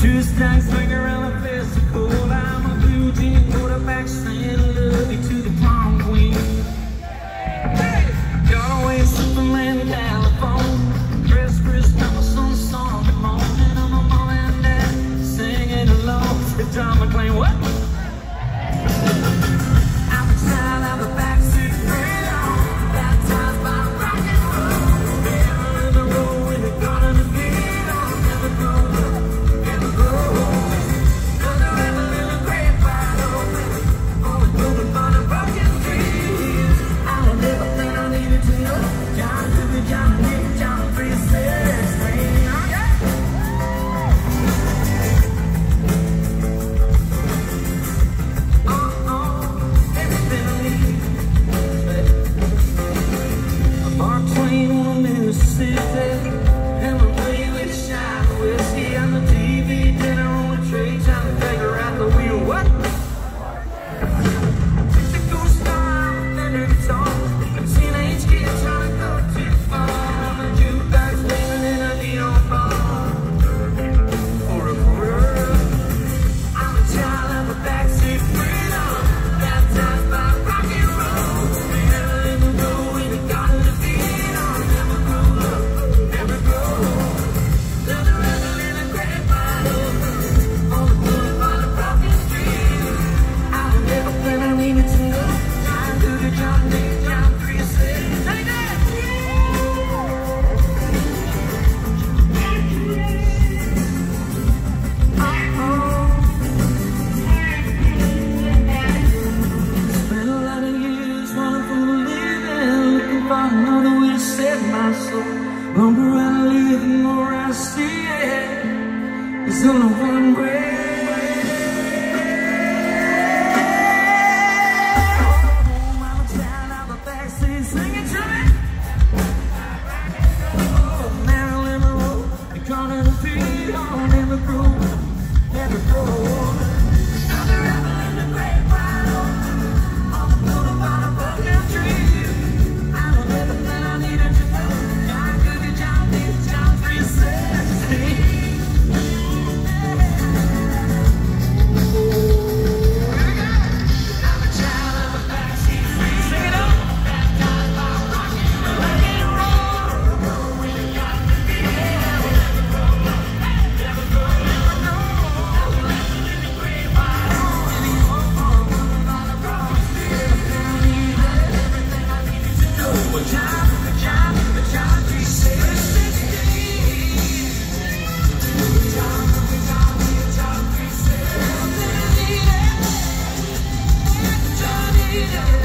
Two stacks swing around the physical. I'm a blue jean quarterback saying I love you to the prom queen. Hey! Got away Superman in California. Chris Thomas on the song. Good morning, I'm a mom and dad singing along to John McClane. What? I'm a child of a backseat freedom, baptized by rock and roll. Never in the road with a gun and a beat on. Never grow up, never grow old. Another rebel in a great wide open, only moving on a broken dream. I had everything I needed to know. John Cougar, John Nick, John 363. And we play with shot whiskey on the TV, dinner on the tray, trying to figure out the wheel. What? It's a ghost star, under the tongue. A teenage kid trying to go too far. On the jukebox, living in a neon bar. For a girl, I'm a child of a backseat freedom, baptized by rock and roll. We never let me go when it got to the beat on. Never grew up. Another way to set my soul. Longer I live, the more I see it. There's only one way. I'm a child of the backseat singing to me. Oh, Marilyn Monroe, they call it a beat on. Never grow, never grow. Another rebel in the great wide open, on the boulevard of broken dreams. Yeah.